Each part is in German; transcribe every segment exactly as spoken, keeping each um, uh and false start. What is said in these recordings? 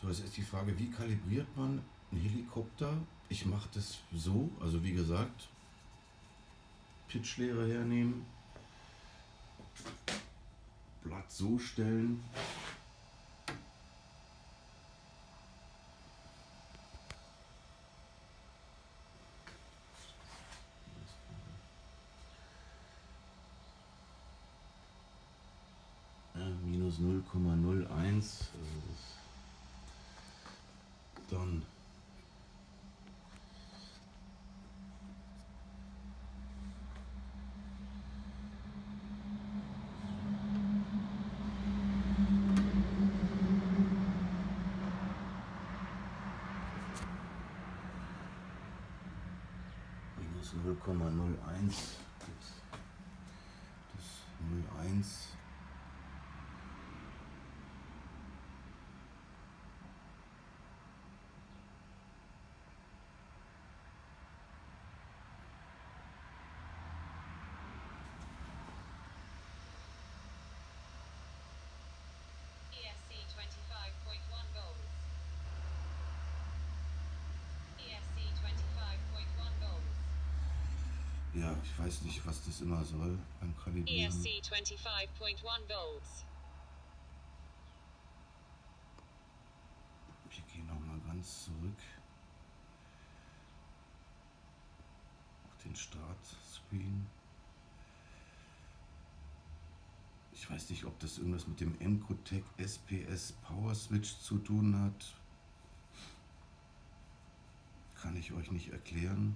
So, jetzt ist die Frage, wie kalibriert man einen Helikopter? Ich mache das so, also wie gesagt, Pitchlehre hernehmen, Blatt so stellen, minus null Komma null eins, dann minus null Komma null eins, das null Komma eins. Ja, ich weiß nicht, was das immer soll beim Kalibrieren. E S C twenty-five point one volts. Ich gehe noch mal ganz zurück auf den Startscreen. Ich weiß nicht, ob das irgendwas mit dem Encotec S P S Power Switch zu tun hat. Kann ich euch nicht erklären.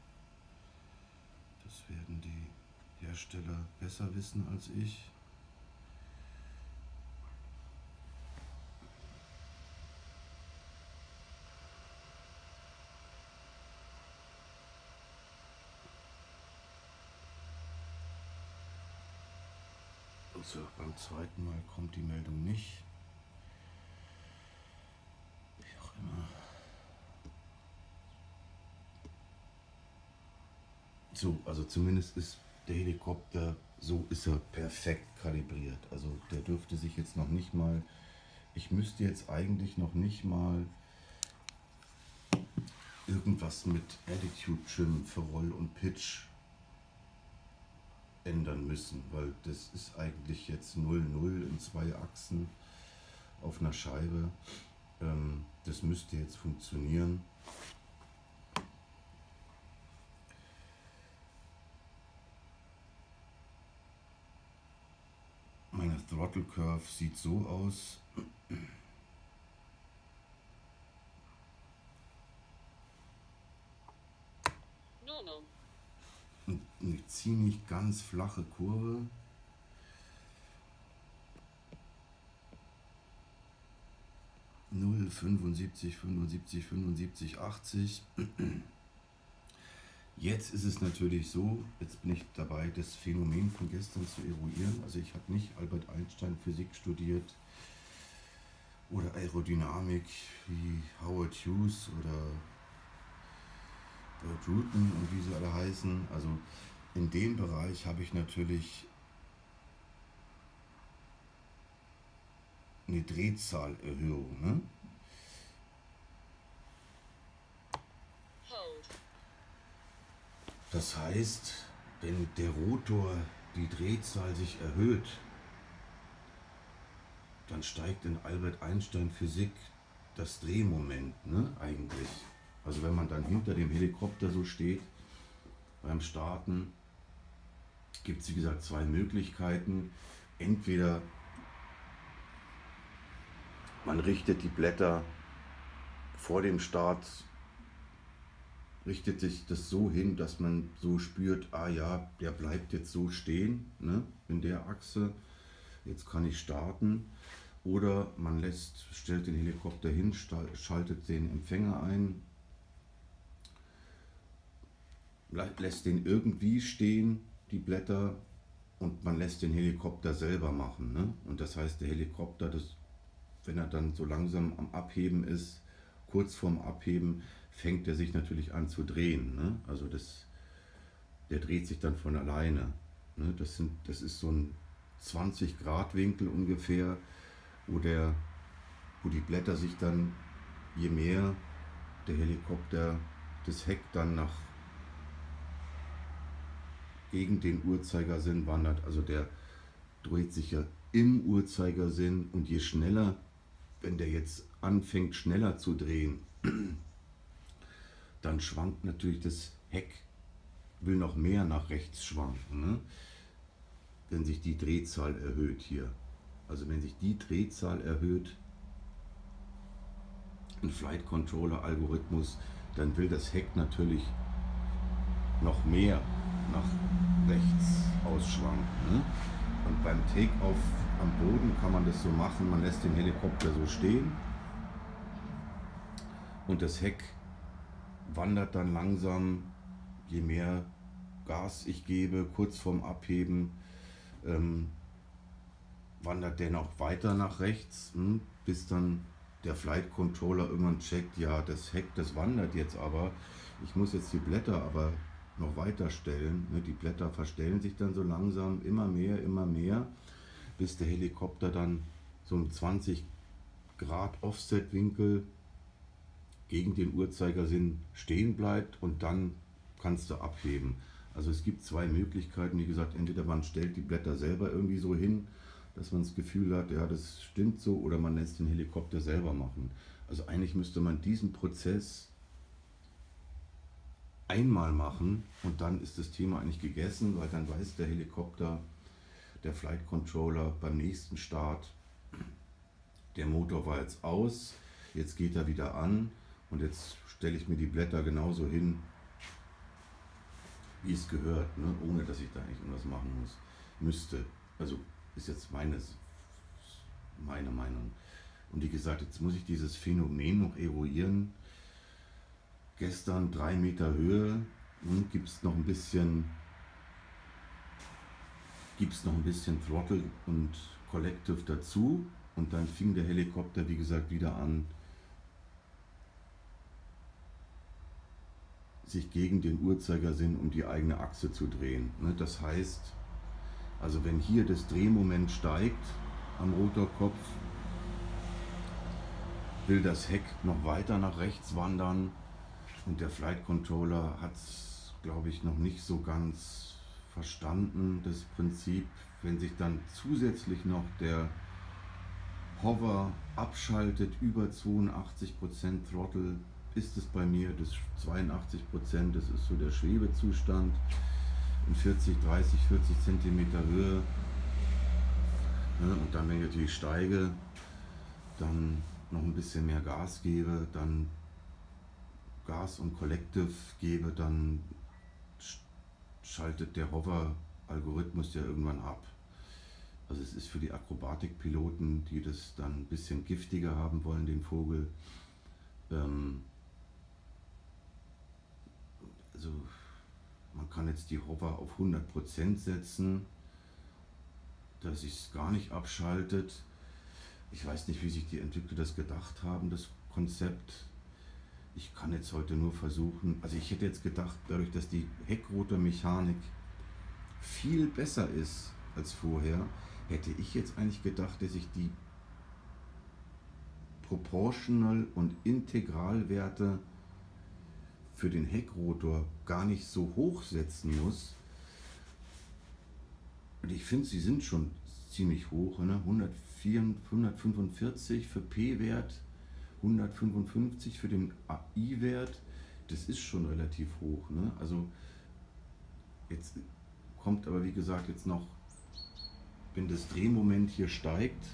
Das werden die Hersteller besser wissen als ich. Also beim zweiten Mal kommt die Meldung nicht. Wie auch immer. So, also zumindest ist der Helikopter, so ist er perfekt kalibriert. Also der dürfte sich jetzt noch nicht mal, ich müsste jetzt eigentlich noch nicht mal irgendwas mit Attitude Trim für Roll und Pitch ändern müssen, weil das ist eigentlich jetzt null null in zwei Achsen auf einer Scheibe. Ähm, das müsste jetzt funktionieren. Meine Throttle Curve sieht so aus. Normal. Eine ziemlich ganz flache Kurve. null, fünfundsiebzig, fünfundsiebzig, fünfundsiebzig, achtzig. Jetzt ist es natürlich so, jetzt bin ich dabei, das Phänomen von gestern zu eruieren. Also ich habe nicht Albert Einstein Physik studiert oder Aerodynamik wie Howard Hughes oder Bert Rutan und wie sie alle heißen. Also in dem Bereich habe ich natürlich eine Drehzahlerhöhung. Ne? Das heißt, wenn der Rotor die Drehzahl sich erhöht, dann steigt in Albert Einstein Physik das Drehmoment, ne, eigentlich. Also wenn man dann hinter dem Helikopter so steht, beim Starten, gibt es wie gesagt zwei Möglichkeiten. Entweder man richtet die Blätter vor dem Start, richtet sich das so hin, dass man so spürt, ah ja, der bleibt jetzt so stehen, ne, in der Achse, jetzt kann ich starten. Oder man lässt, stellt den Helikopter hin, schaltet den Empfänger ein, lässt den irgendwie stehen, die Blätter, und man lässt den Helikopter selber machen. Ne? Und das heißt, der Helikopter, das, wenn er dann so langsam am Abheben ist, kurz vorm Abheben, fängt er sich natürlich an zu drehen. Ne? Also das, der dreht sich dann von alleine. Ne? Das, sind, das ist so ein zwanzig Grad Winkel ungefähr, wo der wo die Blätter sich dann, je mehr der Helikopter das Heck dann nach gegen den Uhrzeigersinn wandert, also der dreht sich ja im Uhrzeigersinn, und je schneller, wenn der jetzt anfängt schneller zu drehen, dann schwankt natürlich das Heck, will noch mehr nach rechts schwanken, ne? Wenn sich die Drehzahl erhöht hier. Also wenn sich die Drehzahl erhöht, ein Flight Controller Algorithmus, dann will das Heck natürlich noch mehr nach rechts ausschwanken, ne? Und beim Take-Off am Boden kann man das so machen, man lässt den Helikopter so stehen und das Heck wandert dann langsam, je mehr Gas ich gebe, kurz vorm Abheben, ähm, wandert der noch weiter nach rechts, hm, bis dann der Flight Controller irgendwann checkt, ja, das Heck, das wandert jetzt aber, ich muss jetzt die Blätter aber noch weiter stellen, ne? Die Blätter verstellen sich dann so langsam, immer mehr, immer mehr, bis der Helikopter dann so im zwanzig Grad Offset-Winkel gegen den Uhrzeigersinn stehen bleibt, und dann kannst du abheben. Also es gibt zwei Möglichkeiten, wie gesagt, entweder man stellt die Blätter selber irgendwie so hin, dass man das Gefühl hat, ja, das stimmt so, oder man lässt den Helikopter selber machen. Also eigentlich müsste man diesen Prozess einmal machen und dann ist das Thema eigentlich gegessen, weil dann weiß der Helikopter, der Flight Controller beim nächsten Start, der Motor war jetzt aus, jetzt geht er wieder an und jetzt stelle ich mir die Blätter genauso hin, wie es gehört, ne? Ohne dass ich da eigentlich irgendwas machen muss, müsste. Also ist jetzt meine, meine Meinung. Und wie gesagt, jetzt muss ich dieses Phänomen noch eruieren. Gestern drei Meter Höhe, hm, gibt es noch ein bisschen, gibt es noch ein bisschen Throttle und Collective dazu, und dann fing der Helikopter, wie gesagt, wieder an, sich gegen den Uhrzeigersinn um die eigene Achse zu drehen. Das heißt, also wenn hier das Drehmoment steigt am Rotorkopf, will das Heck noch weiter nach rechts wandern, und der Flight Controller hat es, glaube ich, noch nicht so ganz verstanden, das Prinzip. Wenn sich dann zusätzlich noch der Hover abschaltet über zweiundachtzig Prozent Throttle, ist es bei mir, das zweiundachtzig Prozent, das ist so der Schwebezustand in vierzig, dreißig, vierzig Zentimeter Höhe. Und dann, wenn ich natürlich steige, dann noch ein bisschen mehr Gas gebe, dann Gas und Collective gebe, dann schaltet der Hover-Algorithmus ja irgendwann ab. Also es ist für die Akrobatikpiloten, die das dann ein bisschen giftiger haben wollen, den Vogel, ähm, also man kann jetzt die Hover auf hundert Prozent setzen, dass sich es gar nicht abschaltet. Ich weiß nicht, wie sich die Entwickler das gedacht haben, das Konzept. Ich kann jetzt heute nur versuchen, also ich hätte jetzt gedacht, dadurch, dass die Heckrotormechanik viel besser ist als vorher, hätte ich jetzt eigentlich gedacht, dass ich die Proportional- und Integralwerte für den Heckrotor gar nicht so hoch setzen muss. Und ich finde, sie sind schon ziemlich hoch, ne? hundertvier, hundertfünfundvierzig für P-Wert, hundertfünfundfünfzig für den A I-Wert, das ist schon relativ hoch, ne? Also jetzt kommt aber, wie gesagt, jetzt noch, wenn das Drehmoment hier steigt,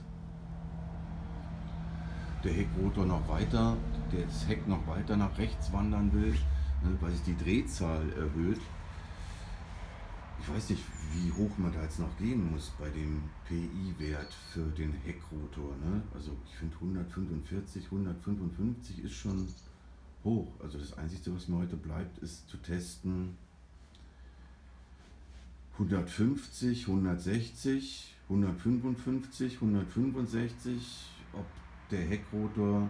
der Heckrotor noch weiter, das Heck noch weiter nach rechts wandern will, ne, weil sich die Drehzahl erhöht. Ich weiß nicht, wie hoch man da jetzt noch gehen muss bei dem P I-Wert für den Heckrotor, ne? Also ich finde hundertfünfundvierzig, hundertfünfundfünfzig ist schon hoch. Also das Einzige, was mir heute bleibt, ist zu testen hundertfünfzig, hundertsechzig, hundertfünfundfünfzig, hundertfünfundsechzig, ob der Heckrotor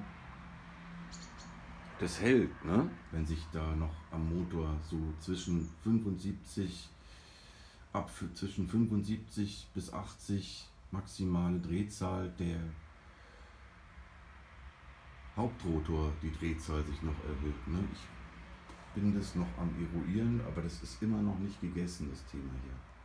das hält, ne? Wenn sich da noch am Motor so zwischen fünfundsiebzig, ab für zwischen fünfundsiebzig bis achtzig maximale Drehzahl der Hauptrotor die Drehzahl sich noch erhöht. Ne? Ich bin das noch am Eruieren, aber das ist immer noch nicht gegessen, das Thema hier.